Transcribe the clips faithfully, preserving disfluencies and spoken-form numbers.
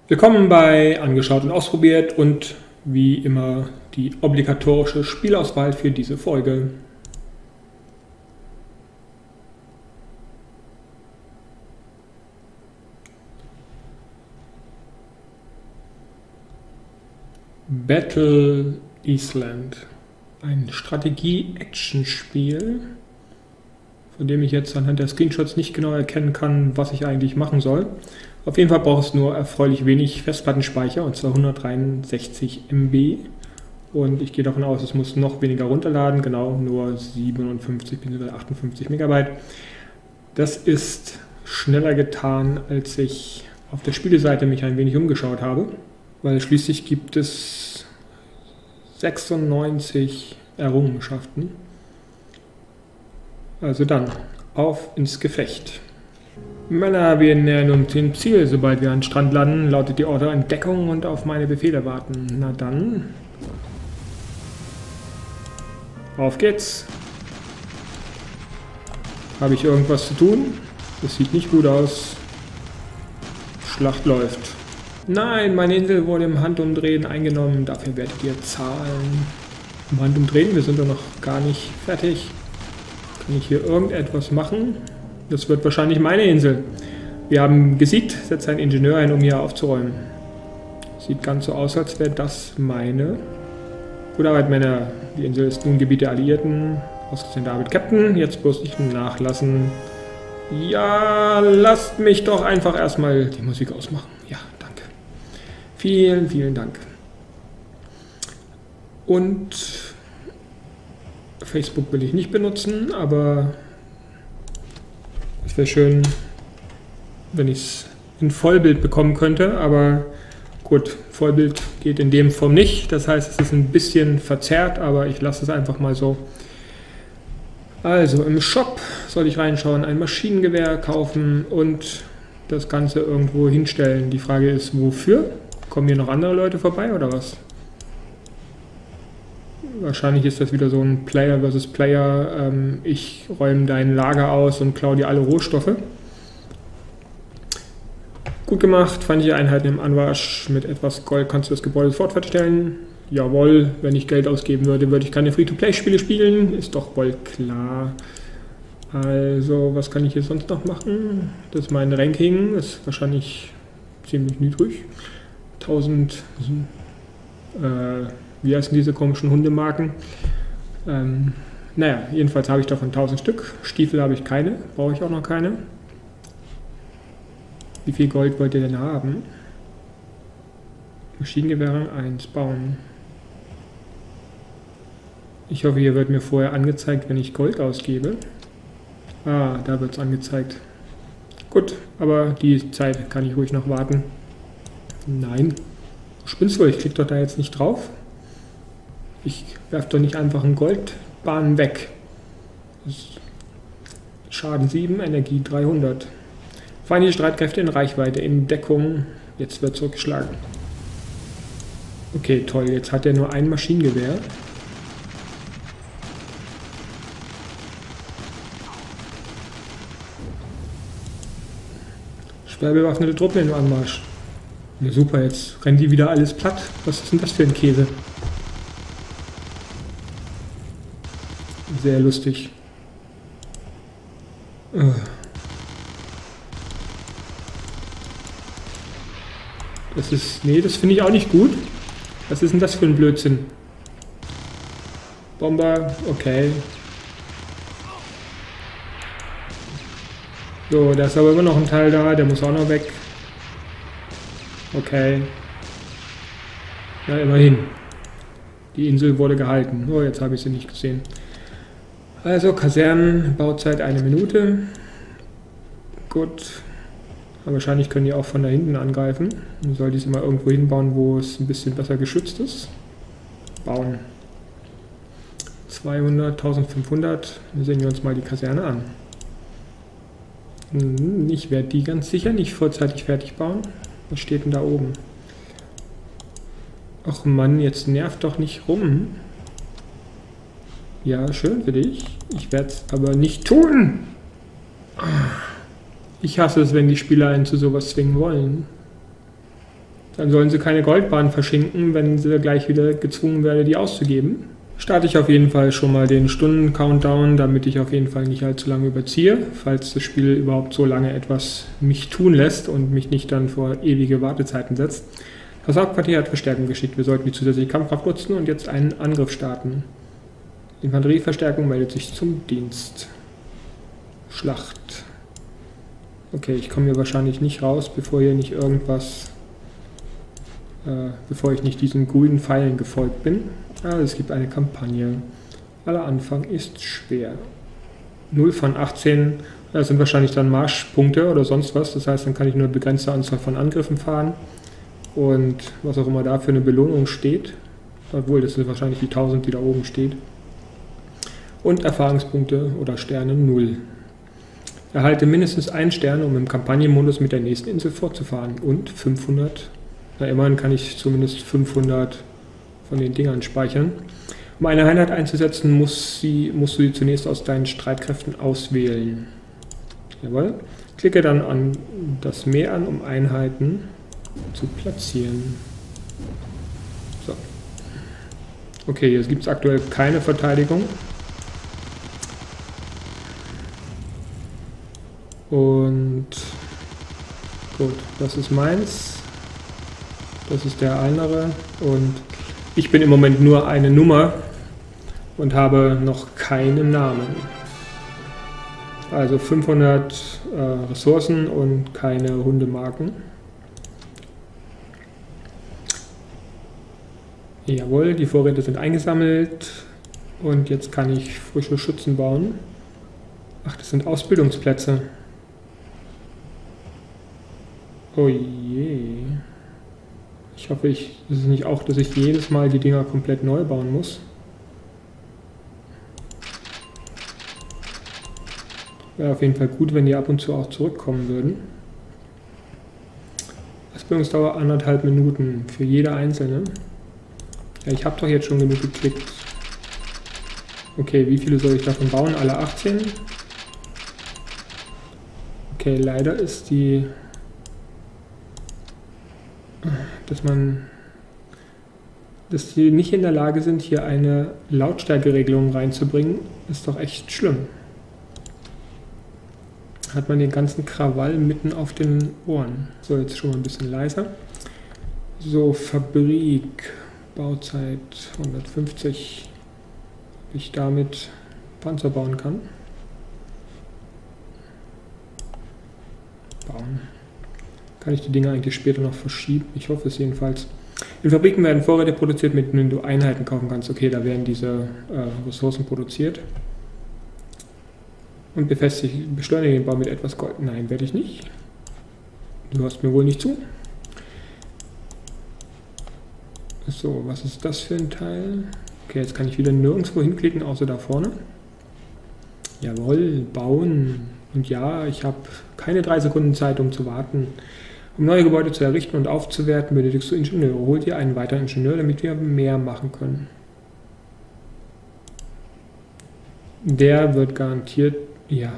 Willkommen bei Angeschaut und Ausprobiert und wie immer die obligatorische Spielauswahl für diese Folge. Battle Island, ein Strategie-Action-Spiel, von dem ich jetzt anhand der Screenshots nicht genau erkennen kann, was ich eigentlich machen soll. Auf jeden Fall braucht es nur erfreulich wenig Festplattenspeicher, und zwar hundertdreiundsechzig Megabyte. Und ich gehe davon aus, es muss noch weniger runterladen, genau nur siebenundfünfzig bzw. achtundfünfzig Megabyte. Das ist schneller getan, als ich auf der Spieleseite mich ein wenig umgeschaut habe, weil schließlich gibt es sechsundneunzig Errungenschaften. Also dann, auf ins Gefecht. Männer, wir nähern uns dem Ziel. Sobald wir an den Strand landen, lautet die Order Entdeckung und auf meine Befehle warten. Na dann. Auf geht's. Habe ich irgendwas zu tun? Das sieht nicht gut aus. Schlacht läuft. Nein, meine Insel wurde im Handumdrehen eingenommen. Dafür werdet ihr zahlen. Im Handumdrehen? Wir sind doch noch gar nicht fertig. Kann ich hier irgendetwas machen? Das wird wahrscheinlich meine Insel. Wir haben gesiegt, setzt einen Ingenieur ein, um hier aufzuräumen. Sieht ganz so aus, als wäre das meine. Gute Arbeit, Männer. Die Insel ist nun Gebiet der Alliierten. Ausgesehen David Captain. Jetzt bloß nicht nachlassen. Ja, lasst mich doch einfach erstmal die Musik ausmachen. Ja, danke. Vielen, vielen Dank. Und Facebook will ich nicht benutzen, aber es wäre schön, wenn ich es in Vollbild bekommen könnte, aber gut, Vollbild geht in dem Form nicht, das heißt, es ist ein bisschen verzerrt, aber ich lasse es einfach mal so. Also im Shop soll ich reinschauen, ein Maschinengewehr kaufen und das Ganze irgendwo hinstellen. Die Frage ist, wofür? Kommen hier noch andere Leute vorbei oder was? Wahrscheinlich ist das wieder so ein Player versus Player. Ähm, ich räume dein Lager aus und klaue dir alle Rohstoffe. Gut gemacht, feindliche Einheiten im Anmarsch. Mit etwas Gold kannst du das Gebäude sofort fertigstellen. Jawohl, wenn ich Geld ausgeben würde, würde ich keine Free-to-Play-Spiele spielen. Ist doch wohl klar. Also, was kann ich hier sonst noch machen? Das ist mein Ranking. Das ist wahrscheinlich ziemlich niedrig. tausend... Äh, Wie heißen diese komischen Hundemarken? Ähm, naja, jedenfalls habe ich davon tausend Stück. Stiefel habe ich keine, brauche ich auch noch keine. Wie viel Gold wollt ihr denn haben? Maschinengewehre eins bauen. Ich hoffe, hier wird mir vorher angezeigt, wenn ich Gold ausgebe. Ah, da wird es angezeigt. Gut, aber die Zeit kann ich ruhig noch warten. Nein. Spinnst du, ich klicke doch da jetzt nicht drauf. Ich werfe doch nicht einfach einen Goldbahn weg. Schaden sieben, Energie dreihundert. Feindliche Streitkräfte in Reichweite, in Deckung. Jetzt wird zurückgeschlagen. Okay, toll. Jetzt hat er nur ein Maschinengewehr. Schwer bewaffnete Truppen im Anmarsch. Ja, super, jetzt rennen die wieder alles platt. Was ist denn das für ein Käse? Sehr lustig. Das ist... Nee, das finde ich auch nicht gut. Was ist denn das für ein Blödsinn? Bomber, okay. So, da ist aber immer noch ein Teil da, der muss auch noch weg. Okay. Ja, immerhin. Die Insel wurde gehalten. Oh, jetzt habe ich sie nicht gesehen. Also, Kasernen, Bauzeit eine Minute. Gut. Aber wahrscheinlich können die auch von da hinten angreifen. Man soll dies immer irgendwo hinbauen, wo es ein bisschen besser geschützt ist. Bauen. zweihundert, eintausendfünfhundert. Dann sehen wir uns mal die Kaserne an. Ich werde die ganz sicher nicht vorzeitig fertig bauen. Was steht denn da oben? Ach Mann, jetzt nervt doch nicht rum. Ja, schön für dich. Ich werde es aber nicht tun. Ich hasse es, wenn die Spieler einen zu sowas zwingen wollen. Dann sollen sie keine Goldbahn verschenken, wenn sie gleich wieder gezwungen werden, die auszugeben. Starte ich auf jeden Fall schon mal den Stunden-Countdown, damit ich auf jeden Fall nicht allzu lange überziehe, falls das Spiel überhaupt so lange etwas mich tun lässt und mich nicht dann vor ewige Wartezeiten setzt. Das Hauptquartier hat Verstärkung geschickt. Wir sollten die zusätzliche Kampfkraft nutzen und jetzt einen Angriff starten. Infanterieverstärkung meldet sich zum Dienst. Schlacht. Okay, ich komme hier wahrscheinlich nicht raus, bevor hier nicht irgendwas, äh, bevor ich nicht diesen grünen Pfeilen gefolgt bin. Ah, es gibt eine Kampagne. Aller Anfang ist schwer. null von achtzehn, das sind wahrscheinlich dann Marschpunkte oder sonst was. Das heißt, dann kann ich nur eine begrenzte Anzahl von Angriffen fahren. Und was auch immer da für eine Belohnung steht. Obwohl, das sind wahrscheinlich die tausend, die da oben steht. Und Erfahrungspunkte oder Sterne null. Erhalte mindestens einen Stern, um im Kampagnenmodus mit der nächsten Insel fortzufahren. Und fünfhundert. Na, immerhin kann ich zumindest fünfhundert von den Dingern speichern. Um eine Einheit einzusetzen, muss sie, musst du sie zunächst aus deinen Streitkräften auswählen. Jawohl. Klicke dann an das Mehr an, um Einheiten zu platzieren. So. Okay, jetzt gibt es aktuell keine Verteidigung. Und gut, das ist meins. Das ist der andere. Und ich bin im Moment nur eine Nummer und habe noch keinen Namen. Also fünfhundert äh, Ressourcen und keine Hundemarken. Jawohl, die Vorräte sind eingesammelt und jetzt kann ich frische Schützen bauen. Ach, das sind Ausbildungsplätze. Oh je. Ich hoffe, ich, das ist nicht auch, dass ich jedes Mal die Dinger komplett neu bauen muss. Wäre auf jeden Fall gut, wenn die ab und zu auch zurückkommen würden. Ausbildungsdauer anderthalb Minuten für jede einzelne. Ja, ich habe doch jetzt schon genug geklickt. Okay, wie viele soll ich davon bauen? Alle achtzehn? Okay, leider ist die... dass man, dass die nicht in der Lage sind, hier eine Lautstärkeregelung reinzubringen, ist doch echt schlimm. Hat man den ganzen Krawall mitten auf den Ohren. So, jetzt schon mal ein bisschen leiser. So, Fabrik, Bauzeit hundertfünfzig, ob ich damit Panzer bauen kann. Bauen. Kann ich die Dinge eigentlich später noch verschieben? Ich hoffe es jedenfalls. In Fabriken werden Vorräte produziert, mit denen du Einheiten kaufen kannst. Okay, da werden diese äh, Ressourcen produziert. Und befestige, beschleunige den Bau mit etwas Gold. Nein, werde ich nicht. Du hörst mir wohl nicht zu. So, was ist das für ein Teil? Okay, jetzt kann ich wieder nirgendwo hinklicken, außer da vorne. Jawohl, bauen. Und ja, ich habe keine drei Sekunden Zeit, um zu warten. Um neue Gebäude zu errichten und aufzuwerten, benötigst du Ingenieure. Hol dir einen weiteren Ingenieur, damit wir mehr machen können. Der wird garantiert... Ja.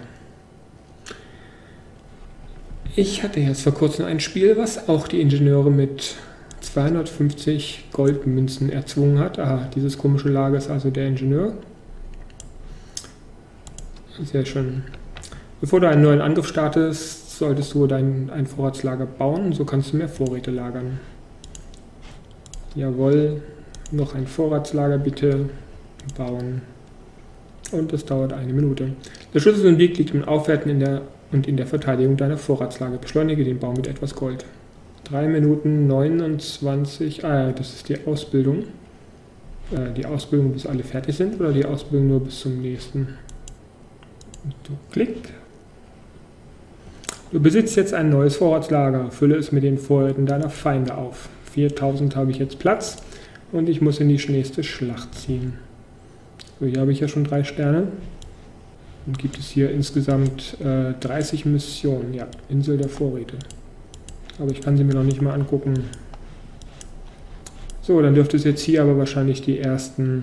Ich hatte jetzt vor kurzem ein Spiel, was auch die Ingenieure mit zweihundertfünfzig Goldmünzen erzwungen hat. Ah, dieses komische Lager ist also der Ingenieur. Sehr schön. Bevor du einen neuen Angriff startest, solltest du dein ein Vorratslager bauen, so kannst du mehr Vorräte lagern. Jawohl, noch ein Vorratslager bitte bauen. Und das dauert eine Minute. Der Schlüssel zum Weg liegt im Aufwerten in der, und in der Verteidigung deiner Vorratslager. Beschleunige den Bau mit etwas Gold. drei Minuten neunundzwanzig, ah, das ist die Ausbildung. Äh, die Ausbildung, bis alle fertig sind, oder die Ausbildung nur bis zum nächsten? Du klick. Du besitzt jetzt ein neues Vorratslager. Fülle es mit den Vorräten deiner Feinde auf. viertausend habe ich jetzt Platz und ich muss in die nächste Schlacht ziehen. So, hier habe ich ja schon drei Sterne. Und gibt es hier insgesamt äh, dreißig Missionen. Ja, Insel der Vorräte. Aber ich kann sie mir noch nicht mal angucken. So, dann dürfte es jetzt hier aber wahrscheinlich die ersten...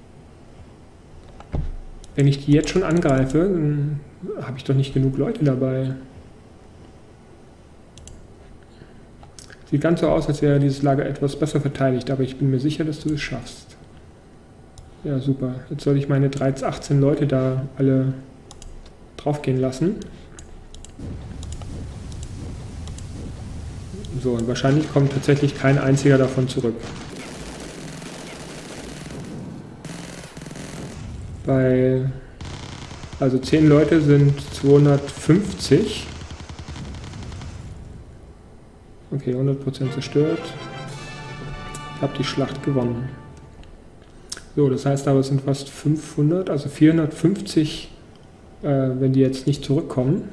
Wenn ich die jetzt schon angreife, dann habe ich doch nicht genug Leute dabei. Sieht ganz so aus, als wäre dieses Lager etwas besser verteidigt, aber ich bin mir sicher, dass du es schaffst. Ja, super. Jetzt soll ich meine dreizehn, achtzehn Leute da alle draufgehen lassen. So, und wahrscheinlich kommt tatsächlich kein einziger davon zurück. Weil, also zehn Leute sind zweihundertfünfzig. Okay, hundert Prozent zerstört. Ich habe die Schlacht gewonnen. So, das heißt aber, es sind fast fünfhundert, also vierhundertfünfzig, äh, wenn die jetzt nicht zurückkommen,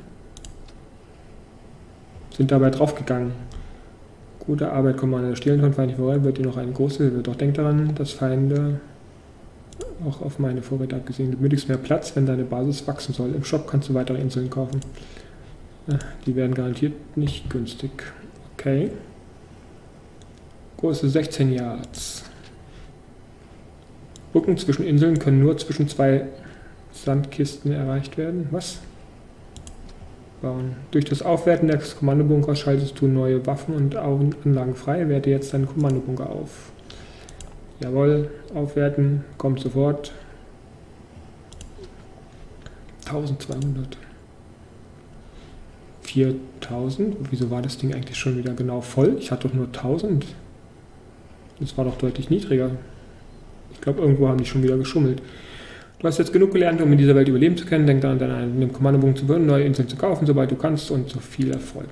sind dabei draufgegangen. Gute Arbeit, Commander. Stehlen von Feind voran, wird dir noch eine große Hilfe. Doch denk daran, dass Feinde auch auf meine Vorräte abgesehen. Du benötigst mehr Platz, wenn deine Basis wachsen soll. Im Shop kannst du weitere Inseln kaufen. Die werden garantiert nicht günstig. Okay. Größe sechzehn Yards. Brücken zwischen Inseln können nur zwischen zwei Sandkisten erreicht werden. Was? Bauen. Durch das Aufwerten des Kommandobunkers schaltest du neue Waffen und Anlagen frei. Werte jetzt deinen Kommandobunker auf. Jawohl, aufwerten, kommt sofort. eintausendzweihundert. viertausend? Wieso war das Ding eigentlich schon wieder genau voll? Ich hatte doch nur tausend. Das war doch deutlich niedriger. Ich glaube, irgendwo haben die schon wieder geschummelt. Du hast jetzt genug gelernt, um in dieser Welt überleben zu können. Denk daran, deinen Kommandobogen zu würden, neue Inseln zu kaufen, sobald du kannst, und so viel Erfolg.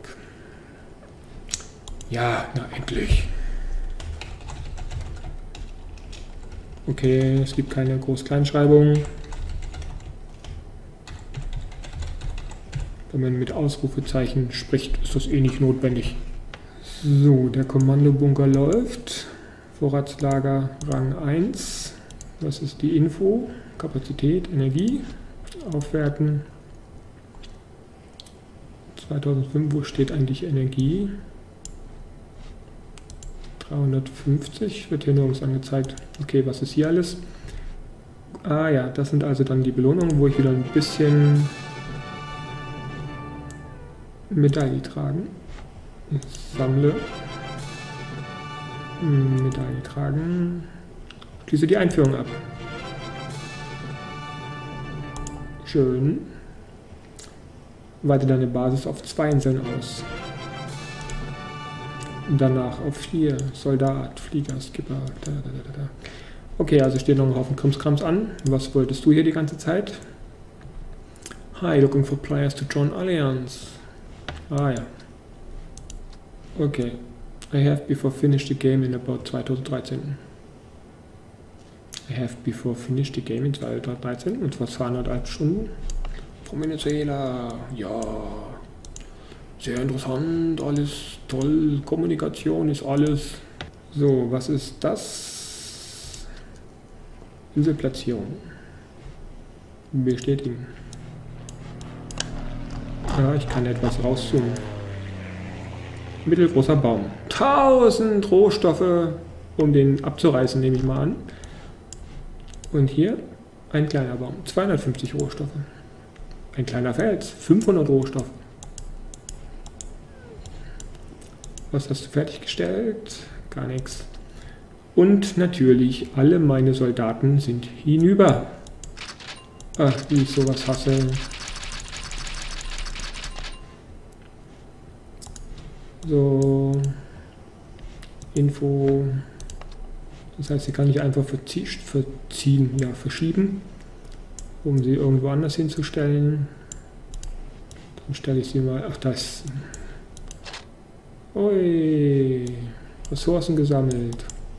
Ja, na endlich. Okay, es gibt keine Groß-Kleinschreibung. Wenn man mit Ausrufezeichen spricht, ist das eh nicht notwendig. So, der Kommandobunker läuft. Vorratslager Rang eins. Was ist die Info? Kapazität, Energie. Aufwerten. zweitausendfünf, wo steht eigentlich Energie? dreihundertfünfzig, wird hier nirgends angezeigt. Okay, was ist hier alles? Ah ja, das sind also dann die Belohnungen, wo ich wieder ein bisschen Medaille tragen. Ich sammle. Medaille tragen. Schließe die Einführung ab. Schön. Weite deine Basis auf zwei Inseln aus. Und danach auf vier. Soldat, Flieger, Skipper. Da, da, da, da. Okay, also steht noch ein Haufen Krimskrams an. Was wolltest du hier die ganze Zeit? Hi, looking for players to join Alliance. Ah ja. Okay. I have before finished the game in about zweitausenddreizehn. I have before finished the game in zweitausenddreizehn und vor zweieinhalb Stunden. Von Venezuela. Ja. Sehr interessant, alles toll. Kommunikation ist alles. So, was ist das? Inselplatzierung. Bestätigen. Ja, ich kann etwas rauszoomen. Mittelgroßer Baum. tausend Rohstoffe, um den abzureißen, nehme ich mal an. Und hier ein kleiner Baum. zweihundertfünfzig Rohstoffe. Ein kleiner Fels. fünfhundert Rohstoffe. Was hast du fertiggestellt? Gar nichts. Und natürlich, alle meine Soldaten sind hinüber. Ach, wie ich sowas hasse. So. Info. Das heißt, sie kann ich einfach verzie verziehen, ja, verschieben, um sie irgendwo anders hinzustellen. Dann stelle ich sie mal. Ach, das. Ui, Ressourcen gesammelt.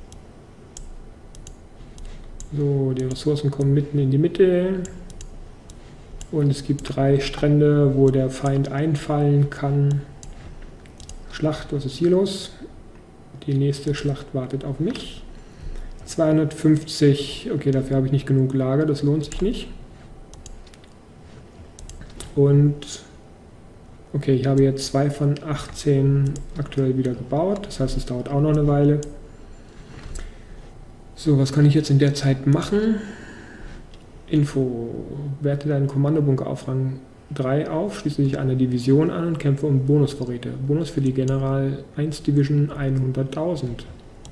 So, die Ressourcen kommen mitten in die Mitte. Und es gibt drei Strände, wo der Feind einfallen kann. Schlacht, was ist hier los? Die nächste Schlacht wartet auf mich. zweihundertfünfzig, okay, dafür habe ich nicht genug Lager, das lohnt sich nicht. Und okay, ich habe jetzt zwei von achtzehn aktuell wieder gebaut, das heißt, es dauert auch noch eine Weile. So, was kann ich jetzt in der Zeit machen? Info, werte deinen Kommandobunker auf Rang drei auf, schließe sich einer Division an und kämpfe um Bonusvorräte. Bonus für die General eins Division hunderttausend.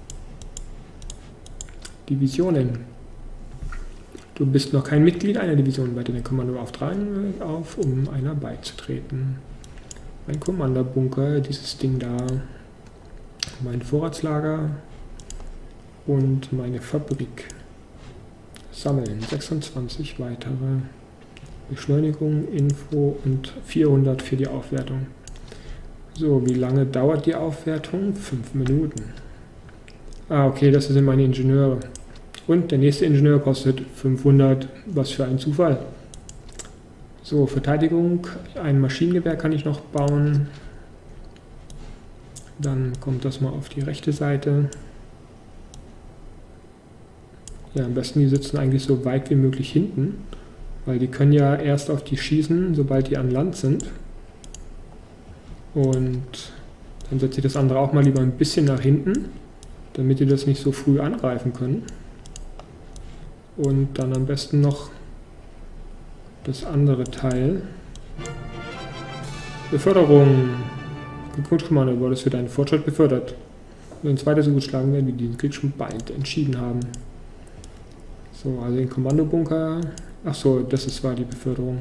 Divisionen. Du bist noch kein Mitglied einer Division, bei den Kommando auftragen auf, um einer beizutreten. Mein Kommanderbunker, dieses Ding da, mein Vorratslager und meine Fabrik. Sammeln, sechsundzwanzig weitere. Beschleunigung, Info und vierhundert für die Aufwertung. So, wie lange dauert die Aufwertung? fünf Minuten. Ah, okay, das sind meine Ingenieure. Und der nächste Ingenieur kostet fünfhundert. Was für ein Zufall. So, Verteidigung. Ein Maschinengewehr kann ich noch bauen. Dann kommt das mal auf die rechte Seite. Ja, am besten, die sitzen eigentlich so weit wie möglich hinten. Weil die können ja erst auf die schießen, sobald die an Land sind. Und dann setze ich das andere auch mal lieber ein bisschen nach hinten, damit die das nicht so früh angreifen können. Und dann am besten noch das andere Teil. Beförderung. Glückwunsch, Kommando, du wurdest für deinen Fortschritt befördert. Wenn uns weiter so gut schlagen werden, wie diesen Krieg schon bald entschieden haben. So, also den Kommandobunker. Achso, das ist, war die Beförderung.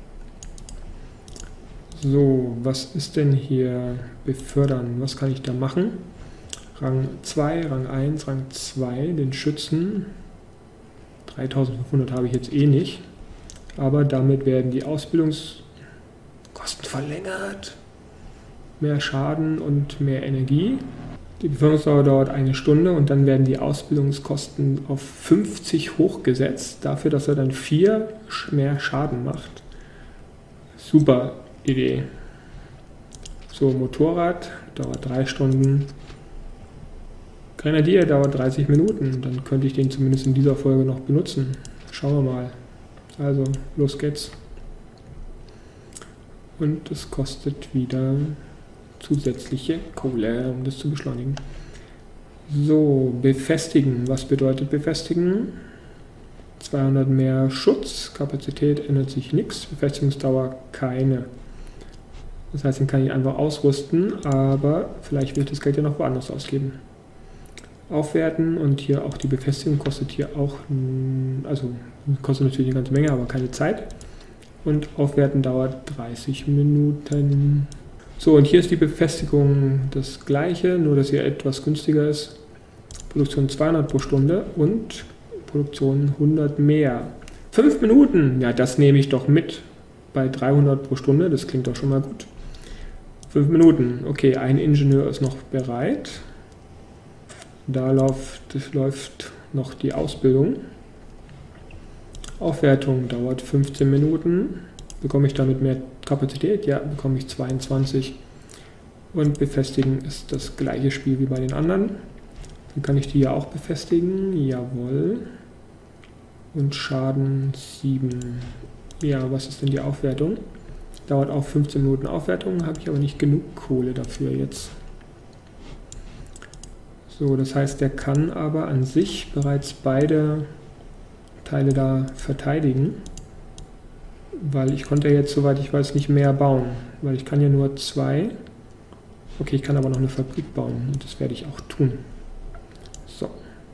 So, was ist denn hier befördern? Was kann ich da machen? Rang zwei, Rang eins, Rang zwei, den Schützen. dreitausendfünfhundert habe ich jetzt eh nicht. Aber damit werden die Ausbildungskosten verlängert. Mehr Schaden und mehr Energie. Die Beförderungsdauer dauert eine Stunde und dann werden die Ausbildungskosten auf fünfzig hochgesetzt, dafür, dass er dann vier mehr Schaden macht. Super Idee. So, Motorrad dauert drei Stunden. Grenadier dauert dreißig Minuten, dann könnte ich den zumindest in dieser Folge noch benutzen. Schauen wir mal. Also, los geht's. Und es kostet wieder zusätzliche Kohle, um das zu beschleunigen. So, befestigen. Was bedeutet befestigen? zweihundert mehr Schutz, Kapazität ändert sich nichts, Befestigungsdauer keine. Das heißt, den kann ich einfach ausrüsten, aber vielleicht will ich das Geld ja noch woanders ausgeben. Aufwerten und hier auch die Befestigung kostet hier auch, also kostet natürlich eine ganze Menge, aber keine Zeit. Und aufwerten dauert dreißig Minuten. So, und hier ist die Befestigung das gleiche, nur dass hier etwas günstiger ist. Produktion zweihundert pro Stunde und Produktion hundert mehr. fünf Minuten, ja, das nehme ich doch mit bei dreihundert pro Stunde, das klingt doch schon mal gut. fünf Minuten, okay, ein Ingenieur ist noch bereit. Da läuft, läuft noch die Ausbildung. Aufwertung dauert fünfzehn Minuten. Bekomme ich damit mehr Kapazität? Ja, bekomme ich zweiundzwanzig. Und befestigen ist das gleiche Spiel wie bei den anderen. Dann kann ich die ja auch befestigen. Jawohl. Und Schaden sieben. Ja, was ist denn die Aufwertung? Dauert auch fünfzehn Minuten Aufwertung, habe ich aber nicht genug Kohle dafür jetzt. So, das heißt, der kann aber an sich bereits beide Teile da verteidigen. Weil ich konnte jetzt, soweit ich weiß, nicht mehr bauen. Weil ich kann ja nur zwei. Okay, ich kann aber noch eine Fabrik bauen. Und das werde ich auch tun. So.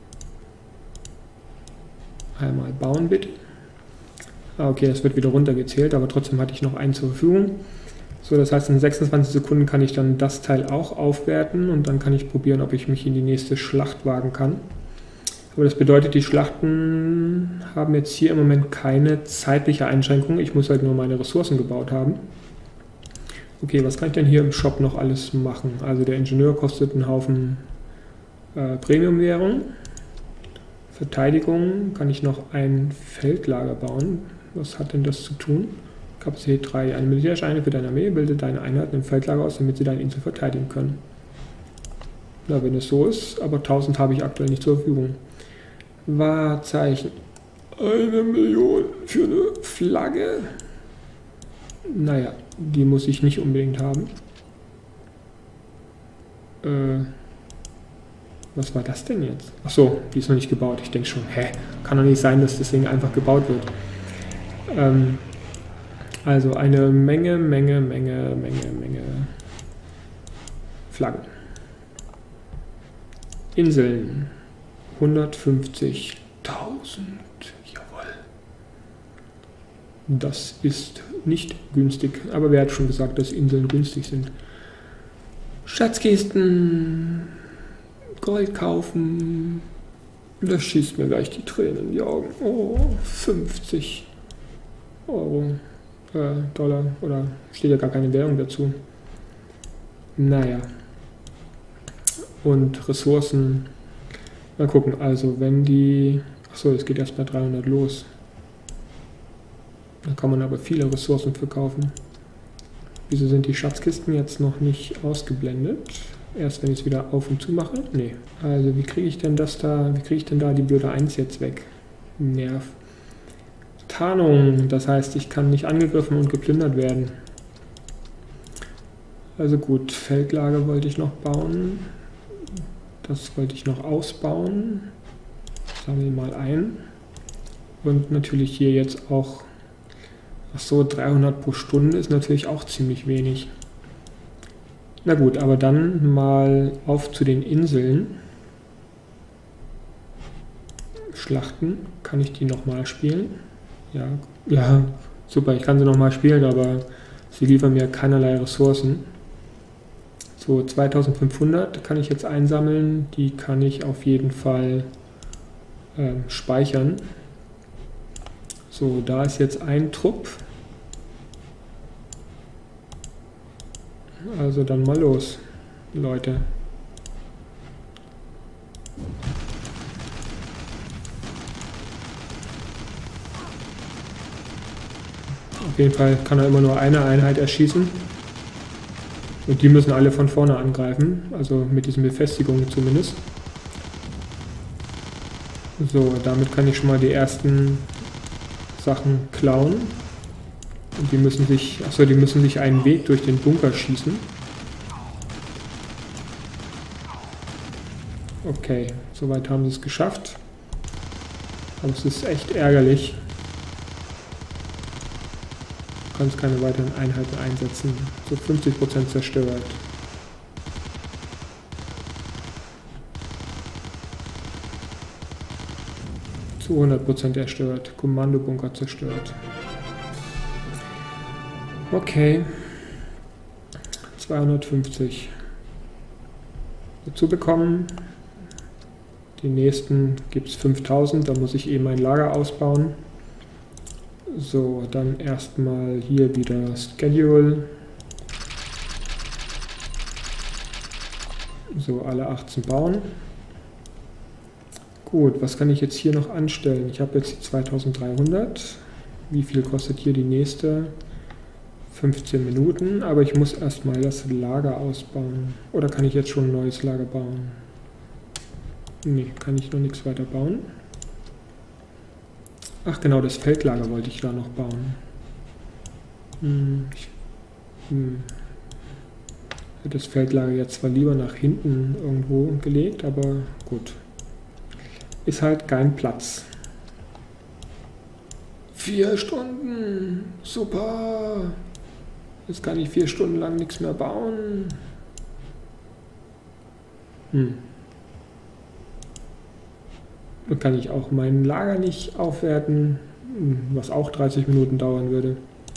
Einmal bauen bitte. Ah, okay, das wird wieder runtergezählt, aber trotzdem hatte ich noch einen zur Verfügung. So, das heißt, in sechsundzwanzig Sekunden kann ich dann das Teil auch aufwerten. Und dann kann ich probieren, ob ich mich in die nächste Schlacht wagen kann. Aber das bedeutet, die Schlachten haben jetzt hier im Moment keine zeitliche Einschränkung. Ich muss halt nur meine Ressourcen gebaut haben. Okay, was kann ich denn hier im Shop noch alles machen? Also der Ingenieur kostet einen Haufen äh, Premium-Währung. Verteidigung kann ich noch ein Feldlager bauen. Was hat denn das zu tun? Kapazität drei. Eine militärische Einheit für deine Armee bildet deine Einheiten im Feldlager aus, damit sie deine Insel verteidigen können. Na, wenn es so ist, aber tausend habe ich aktuell nicht zur Verfügung. Wahrzeichen. Eine Million für eine Flagge. Naja, die muss ich nicht unbedingt haben. Äh, was war das denn jetzt? Achso, die ist noch nicht gebaut. Ich denke schon, hä, kann doch nicht sein, dass das Ding einfach gebaut wird. Ähm, Also eine Menge, Menge, Menge, Menge, Menge Flaggen. Inseln. hundertfünfzigtausend. Jawohl. Das ist nicht günstig. Aber wer hat schon gesagt, dass Inseln günstig sind? Schatzkisten. Gold kaufen. Das schießt mir gleich die Tränen in die Augen. Oh, fünfzig Euro. Äh, Dollar. Oder steht ja gar keine Währung dazu. Naja. Und Ressourcen. Mal gucken. Also wenn die... Achso, es geht erst bei dreihundert los. Da kann man aber viele Ressourcen verkaufen. Wieso sind die Schatzkisten jetzt noch nicht ausgeblendet? Erst wenn ich es wieder auf und zu mache? Nee. Also wie kriege ich denn das da, wie kriege ich denn da die blöde eins jetzt weg? Nerv. Tarnung, das heißt, ich kann nicht angegriffen und geplündert werden. Also gut, Feldlager wollte ich noch bauen. Das wollte ich noch ausbauen. Sammeln mal ein. Und natürlich hier jetzt auch, ach so, dreihundert pro Stunde ist natürlich auch ziemlich wenig. Na gut, aber dann mal auf zu den Inseln. Schlachten, kann ich die nochmal spielen? Ja, ja, super, ich kann sie nochmal spielen, aber sie liefern mir keinerlei Ressourcen. So, zweitausendfünfhundert kann ich jetzt einsammeln, die kann ich auf jeden Fall äh, speichern. So, da ist jetzt ein Trupp. Also dann mal los, Leute. Auf jeden Fall kann er immer nur eine Einheit erschießen. Und die müssen alle von vorne angreifen, also mit diesen Befestigungen zumindest. So, damit kann ich schon mal die ersten Sachen klauen. Und die müssen sich, achso, die müssen sich einen Weg durch den Bunker schießen. Okay, soweit haben sie es geschafft. Aber es ist echt ärgerlich. Du kannst keine weiteren Einheiten einsetzen. So fünfzig Prozent zerstört. Zu hundert Prozent zerstört. Kommandobunker zerstört. Okay. zweihundertfünfzig. Dazu bekommen. Die nächsten gibt es fünftausend. Da muss ich eben mein Lager ausbauen. So, dann erstmal hier wieder Schedule. So, alle achtzehn bauen. Gut, was kann ich jetzt hier noch anstellen? Ich habe jetzt die zweitausenddreihundert. Wie viel kostet hier die nächste? fünfzehn Minuten, aber ich muss erstmal das Lager ausbauen. Oder kann ich jetzt schon ein neues Lager bauen? Nee, kann ich noch nichts weiter bauen. Ach genau, das Feldlager wollte ich da noch bauen. Hm, ich hm, hätte das Feldlager jetzt zwar lieber nach hinten irgendwo gelegt, aber gut. Ist halt kein Platz. Vier Stunden! Super! Jetzt kann ich vier Stunden lang nichts mehr bauen. Hm. Dann kann ich auch mein Lager nicht aufwerten, was auch dreißig Minuten dauern würde.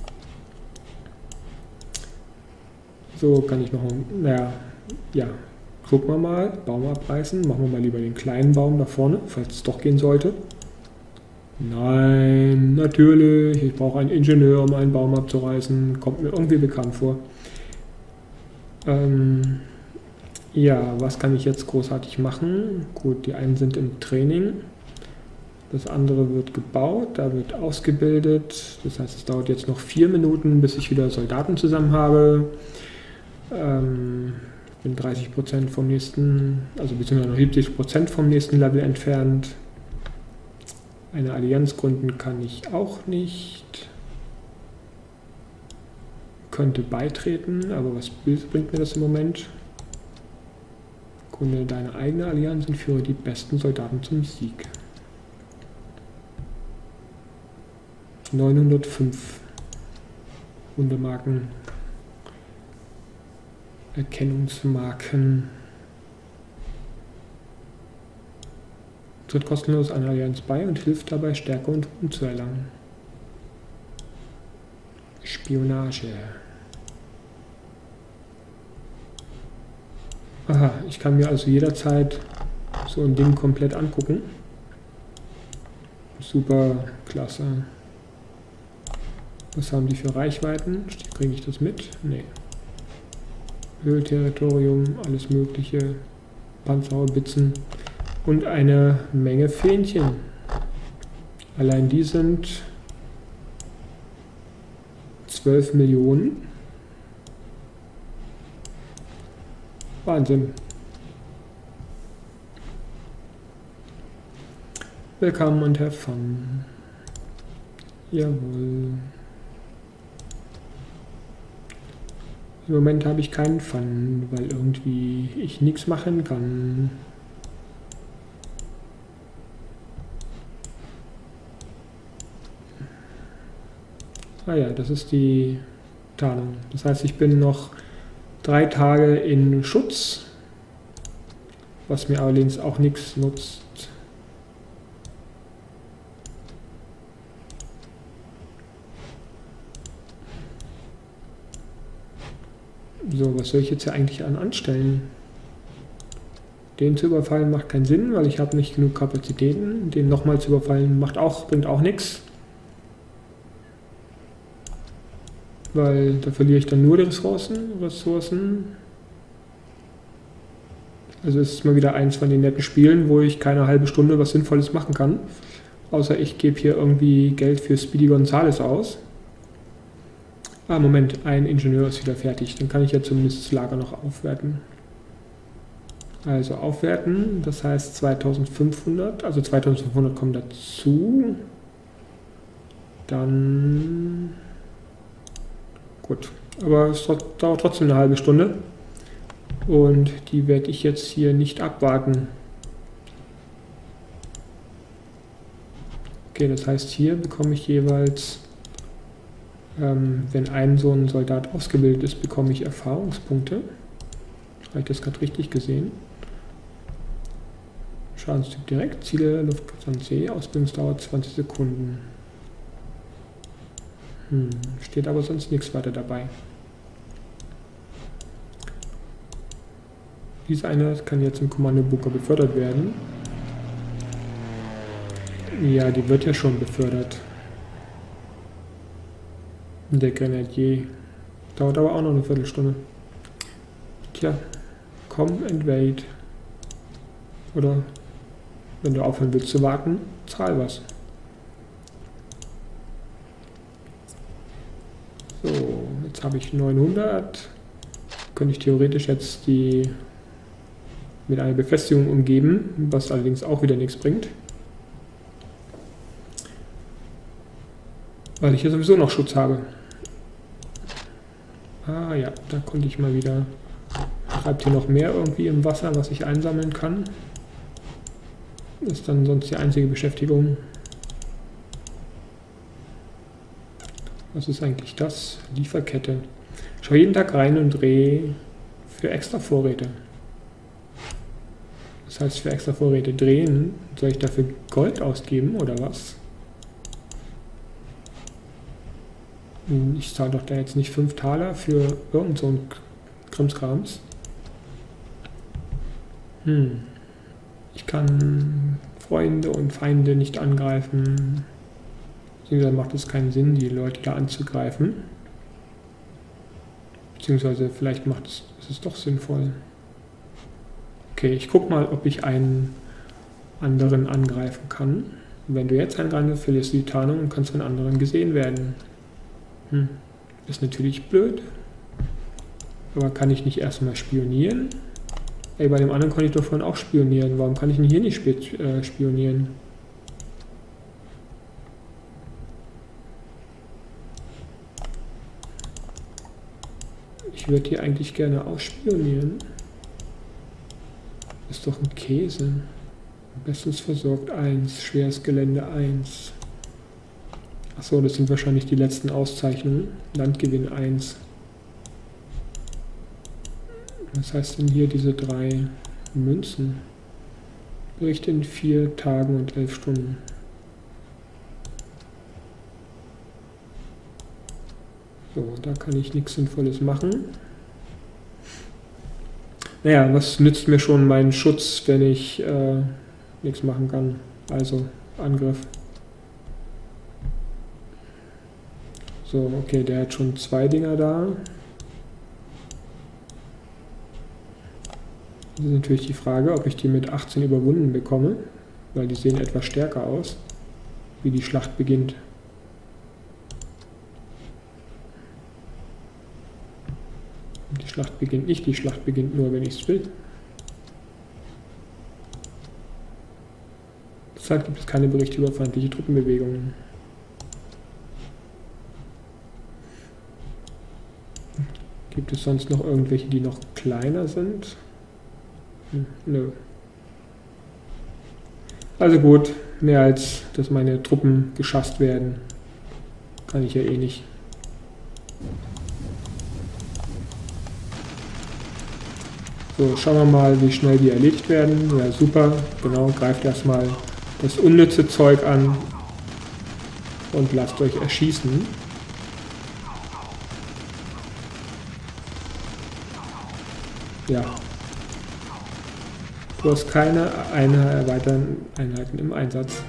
So kann ich noch, naja, ja, gucken wir mal, Baum abreißen, machen wir mal lieber den kleinen Baum da vorne, falls es doch gehen sollte. Nein, natürlich, ich brauche einen Ingenieur, um einen Baum abzureißen, kommt mir irgendwie bekannt vor. Ähm, ja, was kann ich jetzt großartig machen? Gut, die einen sind im Training, das andere wird gebaut, da wird ausgebildet, das heißt, es dauert jetzt noch vier Minuten, bis ich wieder Soldaten zusammen habe. Ähm, ich bin dreißig Prozent vom nächsten, also beziehungsweise noch siebzig Prozent vom nächsten Level entfernt. Eine Allianz gründen kann ich auch nicht. Könnte beitreten, aber was bringt mir das im Moment? Gründe deine eigene Allianz und führe die besten Soldaten zum Sieg. neunhundertfünf. Hundemarken. Erkennungsmarken. Tritt kostenlos einer Allianz bei und hilft dabei, Stärke und Ruhm zu erlangen. Spionage. Aha, ich kann mir also jederzeit so ein Ding komplett angucken. Super, klasse. Was haben die für Reichweiten? Kriege ich das mit? Nee. Ölterritorium, alles mögliche. Panzerhaubitzen. Und eine Menge Fähnchen. Allein die sind zwölf Millionen. Wahnsinn. Willkommen und have fun. Jawohl. Im Moment habe ich keinen Fun, weil irgendwie ich nichts machen kann. Ah ja, das ist die Tarnung. Das heißt, ich bin noch drei Tage in Schutz, was mir allerdings auch nichts nutzt. So, was soll ich jetzt hier eigentlich an anstellen? Den zu überfallen macht keinen Sinn, weil ich habe nicht genug Kapazitäten. Den nochmal zu überfallen macht auch, bringt auch nichts. Weil da verliere ich dann nur die Ressourcen. Ressourcen. Also es ist mal wieder eins von den netten Spielen, wo ich keine halbe Stunde was Sinnvolles machen kann. Außer ich gebe hier irgendwie Geld für Speedy Gonzales aus. Ah, Moment, ein Ingenieur ist wieder fertig. Dann kann ich ja zumindest das Lager noch aufwerten. Also aufwerten, das heißt zweitausendfünfhundert, also zweitausendfünfhundert kommen dazu. Dann... Gut, aber es dauert trotzdem eine halbe Stunde. Und die werde ich jetzt hier nicht abwarten. Okay, das heißt, hier bekomme ich jeweils... Ähm, wenn ein so ein Soldat ausgebildet ist, bekomme ich Erfahrungspunkte. Habe ich das gerade richtig gesehen? Schadenstyp direkt, Ziele, Luftkampf C, Ausbildungsdauer zwanzig Sekunden. Hm, steht aber sonst nichts weiter dabei. Diese Einheit kann jetzt im Kommandobunker befördert werden. Ja, die wird ja schon befördert. Der Grenadier. Dauert aber auch noch eine Viertelstunde. Tja, komm and wait. Oder, wenn du aufhören willst zu warten, zahl was. So, jetzt habe ich neunhundert. Könnte ich theoretisch jetzt die mit einer Befestigung umgeben, was allerdings auch wieder nichts bringt. Weil ich ja sowieso noch Schutz habe. Ah ja, da konnte ich mal wieder... Treibt hier noch mehr irgendwie im Wasser, was ich einsammeln kann. Das ist dann sonst die einzige Beschäftigung. Was ist eigentlich das? Lieferkette. Schau jeden Tag rein und dreh für extra Vorräte. Das heißt, für extra Vorräte drehen, soll ich dafür Gold ausgeben oder was? Ich zahle doch da jetzt nicht fünf Taler für irgend so ein Krimskrams. Hm. Ich kann Freunde und Feinde nicht angreifen. Beziehungsweise macht es keinen Sinn, die Leute da anzugreifen. Beziehungsweise vielleicht macht es, ist es doch sinnvoll. Okay, ich gucke mal, ob ich einen anderen angreifen kann. Wenn du jetzt angreifst, verlierst du die Tarnung und kannst von anderen gesehen werden. Hm. Ist natürlich blöd. Aber kann ich nicht erstmal spionieren? Ey, bei dem anderen konnte ich doch vorhin auch spionieren. Warum kann ich denn hier nicht spionieren? Ich würde hier eigentlich gerne ausspionieren. Ist doch ein Käse. Bestens versorgt eins, schweres Gelände eins. Achso, das sind wahrscheinlich die letzten Auszeichnungen. Landgewinn eins. Was heißt denn hier diese drei Münzen? Bericht in vier Tagen und elf Stunden. So, da kann ich nichts Sinnvolles machen. Naja, was nützt mir schon mein Schutz, wenn ich äh, nichts machen kann? Also, Angriff. So, okay, der hat schon zwei Dinger da. Das ist natürlich die Frage, ob ich die mit achtzehn überwunden bekomme, weil die sehen etwas stärker aus, wie die Schlacht beginnt. Die Schlacht beginnt nicht, die Schlacht beginnt nur, wenn ich es will. Deshalb gibt es keine Berichte über feindliche Truppenbewegungen. Gibt es sonst noch irgendwelche, die noch kleiner sind? Hm, nö. Also gut, mehr als dass meine Truppen geschasst werden, kann ich ja eh nicht. So, schauen wir mal, wie schnell die erledigt werden. Ja, super, genau, greift erstmal das unnütze Zeug an und lasst euch erschießen. Ja. Du hast keine eine erweiterten Einheiten im Einsatz.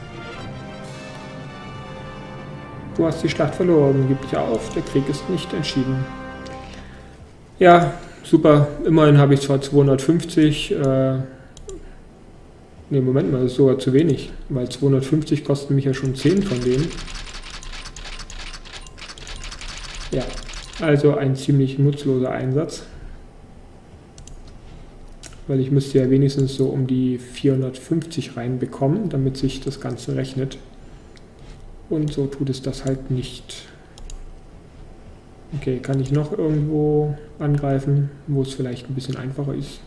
Du hast die Schlacht verloren, gib dich auf, der Krieg ist nicht entschieden. Ja, super, immerhin habe ich zwar zweihundertfünfzig, äh, ne, Moment mal, das ist sogar zu wenig, weil zweihundertfünfzig kosten mich ja schon zehn von denen. Ja, also ein ziemlich nutzloser Einsatz. Weil ich müsste ja wenigstens so um die vierhundertfünfzig reinbekommen, damit sich das Ganze rechnet. Und so tut es das halt nicht. Okay, kann ich noch irgendwo angreifen, wo es vielleicht ein bisschen einfacher ist?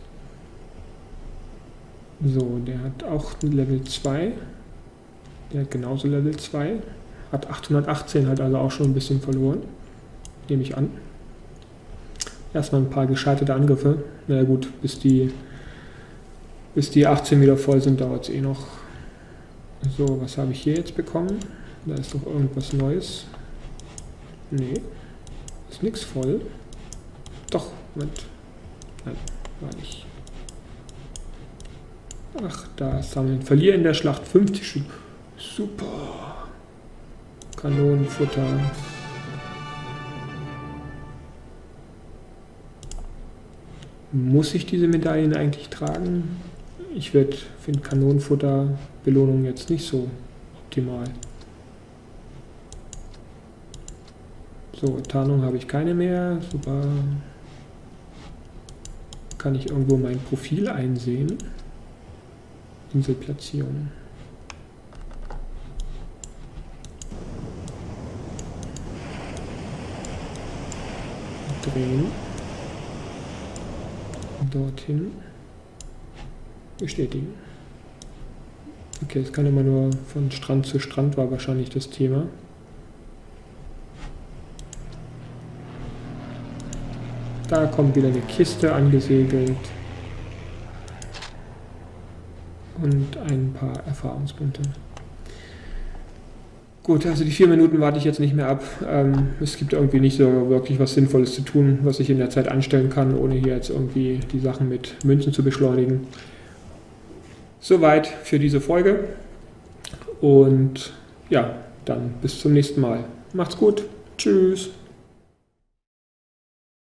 So, der hat auch Level zwei. Der hat genauso Level zwei. Hat achthundertachtzehn, hat also auch schon ein bisschen verloren. Nehme ich an. Erstmal ein paar gescheiterte Angriffe. Na ja, gut, bis die, bis die achtzehn wieder voll sind, dauert es eh noch. So, was habe ich hier jetzt bekommen? Da ist doch irgendwas Neues. Nee, ist nichts voll. Doch, Moment. Nein, war nicht. Ach, da sammeln. Verliere in der Schlacht fünfzig Stück. Super. Kanonenfutter. Muss ich diese Medaillen eigentlich tragen? Ich finde Kanonenfutter-Belohnung jetzt nicht so optimal. So, Tarnung habe ich keine mehr. Super. Kann ich irgendwo mein Profil einsehen? Inselplatzierung. Drehen. Dorthin. Bestätigen. Okay, es kann immer nur von Strand zu Strand, war wahrscheinlich das Thema. Da kommt wieder eine Kiste angesegelt. Und ein paar Erfahrungspunkte. Gut, also die vier Minuten warte ich jetzt nicht mehr ab. Ähm, es gibt irgendwie nicht so wirklich was Sinnvolles zu tun, was ich in der Zeit anstellen kann, ohne hier jetzt irgendwie die Sachen mit Münzen zu beschleunigen. Soweit für diese Folge. Und ja, dann bis zum nächsten Mal. Macht's gut. Tschüss.